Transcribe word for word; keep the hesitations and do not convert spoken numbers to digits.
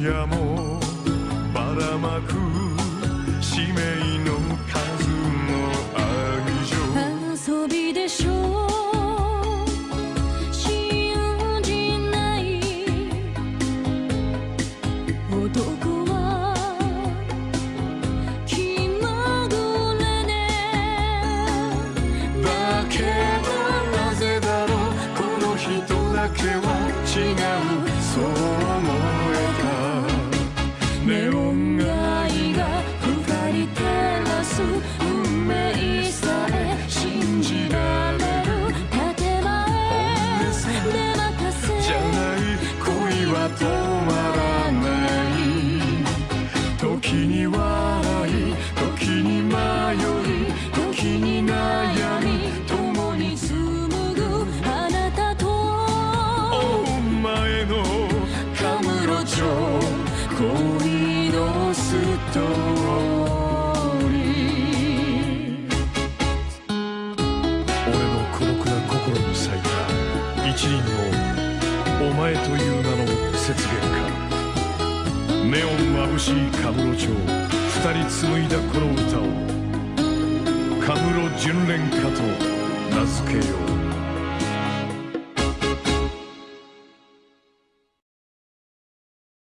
夜もばらまく使命の数の愛情遊びでしょう信じない男は気まぐれねだけどなぜだろうこの人だけは違うそう思えたネオン愛が二人照らす運命さえ信じられる建前で任せじゃない恋は止まらない時に笑い時に迷い時に悩み共に紡ぐあなたとお前のカムロ町恋のストーリー俺の孤独な心に咲いた一輪のお前という名の雪原かネオン眩しいカムロ町二人紡いだこの歌をカムロ純恋歌と名付けよう